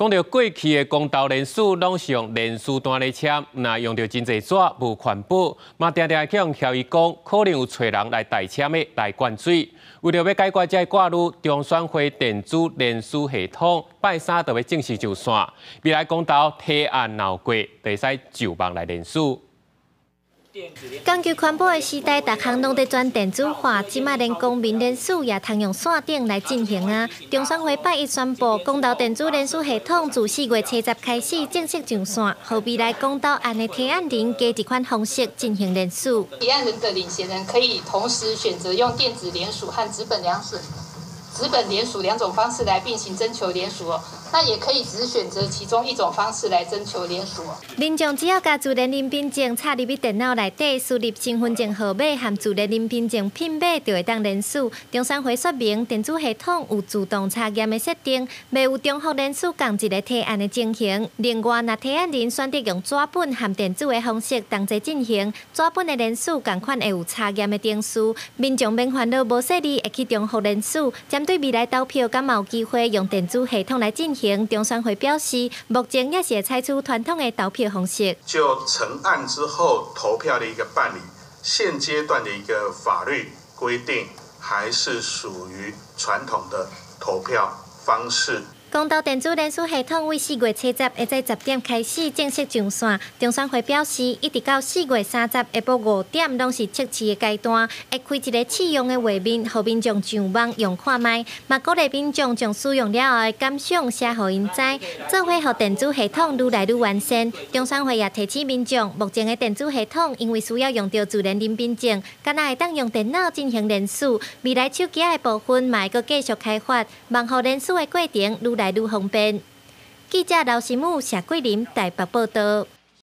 讲到过去的公道联署，拢是用联署单来签，那用到真侪纸无环保，嘛常常向协议讲，可能有找人来代签的来灌水。为了要解决这挂虑，中选会电子联署系统拜三就要正式上线。未来公道提案闹过，就使就网来联署。 讲究环保的时代，大项拢在转电子化，即卖连公民联署也通用线顶来进行啊！中选会拜一宣布，公道电子联署系统自4月初10开始正式上线，互未来公道案的提案人加一款方式进行联署。 提案人的领衔人可以同时选择用电子联署和纸本联署两种方式来并行征求联署哦。 那也可以只选择其中一种方式来征求联署。 民众只要把自然人凭证插入去电脑内底，输入身份证号码和自然人凭证拼码，就会当联署。中选会说明，电子系统有自动查验的设定，未有重复联署同一个提案的情形。另外，若提案人选择用纸本和电子的方式同齐进行，纸本的联署同款会有查验的定数，民众免烦恼无说理会去重复联署。针对未来投票，敢嘛有机会用电子系统来进行？ 中选会表示，目前也是会采取传统的投票方式。 就成案之后投票的一个办理，现阶段的一个法律规定，还是属于传统的投票方式。 公道电子联署系统为4月初10下午10点开始正式上线。中选会表示，一直到4月30下晡5点，拢是测试的阶段，会开一个试用的画面，让民众上网用看卖，嘛鼓励民众将使用了后的感想写予因知，做伙让电子系统愈来愈完善。中选会也提醒民众，目前的电子系统因为需要用到自然人凭证，敢若会当用电脑进行联署，未来手机的部分嘛会阁继续开发，望予联署的过程愈来越方便。记者刘新武、谢桂林台北报道。